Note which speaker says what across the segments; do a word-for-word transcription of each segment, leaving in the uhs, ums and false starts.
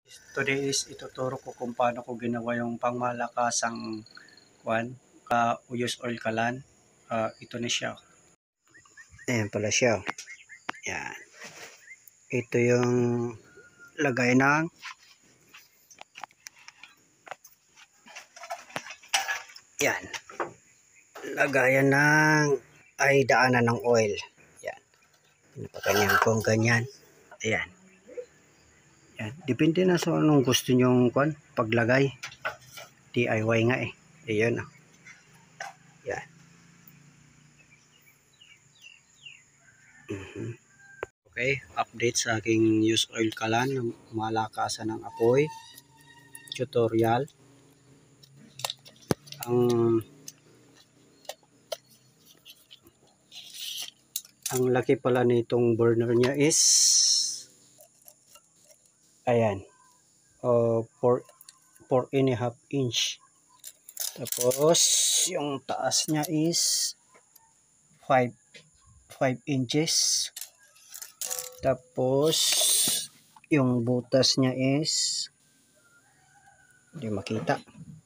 Speaker 1: Today is ituturo ko kung paano ko ginawa yung pangmalakasang kwan, ka use oil kalan. Uh, ito na siya. Ayan pala siya. Yan. Ito yung lagay ng yan. Lagayan ng ay daanan ng oil. Yan. Pinapaganyan kung ganyan. Ayan. Yan. Depende na sa anong gusto nyong kwan, paglagay. D I Y nga eh. Ayan. Yan. Mm-hmm. Okay, update sa aking use oil kalan na malakasan ng apoy. Tutorial. Ang ang laki pala nitong burner niya is ayan. Uh, four and a half inch. Tapos yung taas niya is five inches. Tapos yung butas niya is hindi makita.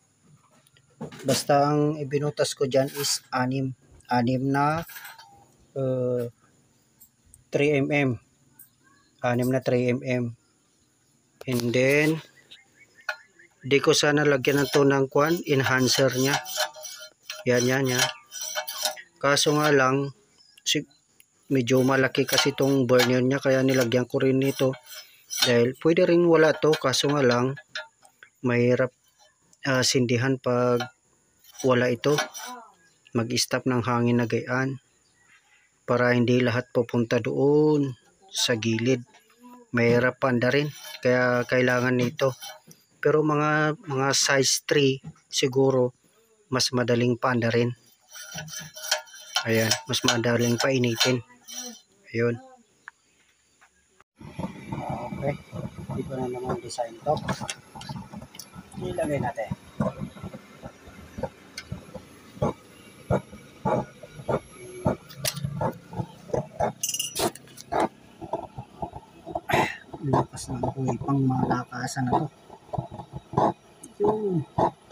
Speaker 1: Basta ang ibinutas ko dyan is anim. Anim na uh, three millimeters. Anim na three millimeters. And then di ko sana lagyan ng to ng kwan, enhancer niya. Yan yan yan. Kaso nga lang si medyo malaki kasi itong burner niya kaya nilagyan ko rin nito dahil pwede rin wala to kaso nga lang mahirap uh, sindihan pag wala ito, mag-stop ng hangin na gayaan para hindi lahat pupunta doon sa gilid, mahirap panda rin kaya kailangan nito. Pero mga mga size three siguro mas madaling panda rin. Ayan, mas madaling painitin. Ayun. Okay. Dito na naman design to. Ilagay natin. Lakas na ako eh. Pang malakasan na to. Yun.